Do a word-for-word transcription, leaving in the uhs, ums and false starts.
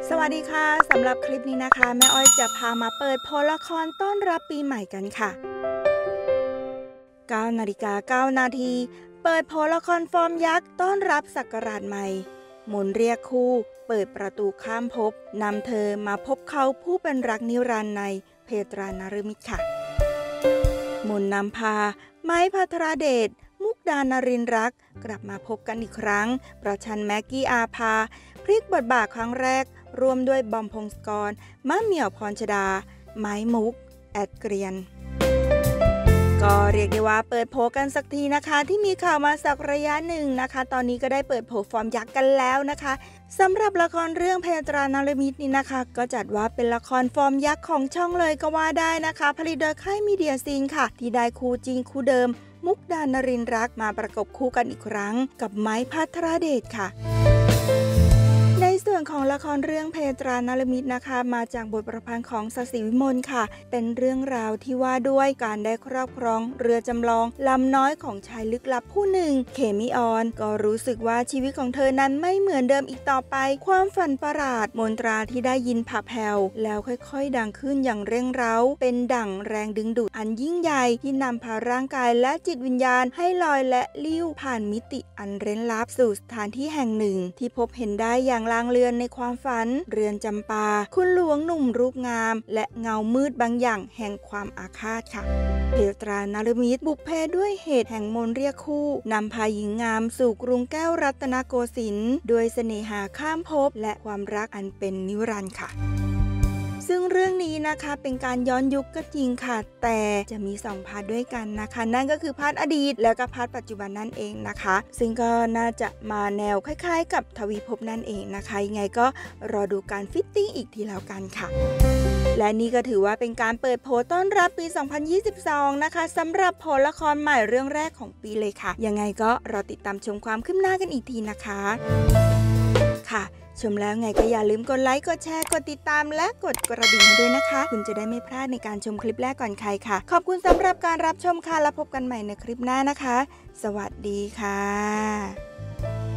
สวัสดีค่ะสำหรับคลิปนี้นะคะแม่อ้อยจะพามาเปิดโพลละครต้อนรับปีใหม่กันค่ะเก้านาฬิกาเก้านาทีเปิดโพลละครฟอร์มยักษ์ต้อนรับศักราชใหม่หมุนเรียกคู่เปิดประตูข้ามภพนำเธอมาพบเขาผู้เป็นรักนิรันดร์ในเพตรานฤมิตค่ะหมุนนำพาไม้ภัทรเดชมุกดานรินทร์รักกลับมาพบกันอีกครั้งประชันแม็กกี้อาภาพลิกบทบาทครั้งแรกรวมด้วยบอมพงศกรมะเหมี่ยวพรชดาไม้มุกแอดเกรียนก็เรียกได้ว่าเปิดโผกันสักทีนะคะที่มีข่าวมาสักระยะหนึ่งนะคะตอนนี้ก็ได้เปิดโผฟอร์มยักษ์กันแล้วนะคะสำหรับละครเรื่องเพตรานฤมิตนี่นะคะก็จัดว่าเป็นละครฟอร์มยักษ์ของช่องเลยก็ว่าได้นะคะผลิตโดยค่ายมีเดียซีนค่ะที่ได้คู่จริงคู่เดิมมุกดานรินทร์รักมาประกบคู่กันอีกครั้งกับไม้ภัทรเดชค่ะในส่วนของละครเรื่องเพตรานฤมิตนะคะมาจากบทประพันธ์ของศศิวิมลค่ะเป็นเรื่องราวที่ว่าด้วยการได้ครอบครองเรือจำลองลำน้อยของชายลึกลับผู้หนึ่งเคมิออนก็รู้สึกว่าชีวิตของเธอนั้นไม่เหมือนเดิมอีกต่อไปความฝันประหลาดมนตราที่ได้ยินผ่าแผ่วแล้วค่อยๆดังขึ้นอย่างเร่งเร้าเป็นดั่งแรงดึงดูดอันยิ่งใหญ่ที่นำพาร่างกายและจิตวิญญาณให้ลอยและลิ้วผ่านมิติอันเร้นลับสู่สถานที่แห่งหนึ่งที่พบเห็นได้อย่างลางเลือนในความฝันเรือนจำปาคุณหลวงหนุ่มรูปงามและเงามืดบางอย่างแห่งความอาฆาตค่ะเพตรานฤมิตบุพเพด้วยเหตุแห่งมนต์เรียกคู่นำพาหญิงงามสู่กรุงแก้วรัตนโกสินทร์ด้วยเสน่หาข้ามภพและความรักอันเป็นนิรันดร์ค่ะซึ่งเรื่องนี้นะคะเป็นการย้อนยุคก็จริงค่ะแต่จะมีสองพาร์ทด้วยกันนะคะนั่นก็คือพาร์ทอดีตและก็พาร์ทปัจจุบันนั่นเองนะคะซึ่งก็น่าจะมาแนวคล้ายๆกับทวีภพนั่นเองนะคะยังไงก็รอดูการฟิตติ้งอีกทีแล้วกันค่ะและนี่ก็ถือว่าเป็นการเปิดโผต้อนรับปีสองพันยี่สิบสองนะคะสำหรับโผละครใหม่เรื่องแรกของปีเลยค่ะยังไงก็รอติดตามชมความคืบหน้ากันอีกทีนะคะค่ะชมแล้วไงก็อย่าลืมกดไลค์กดแชร์กดติดตามและกดกระดิ่งให้ด้วยนะคะคุณจะได้ไม่พลาดในการชมคลิปแรกก่อนใครค่ะขอบคุณสำหรับการรับชมค่ะแล้วพบกันใหม่ในคลิปหน้านะคะสวัสดีค่ะ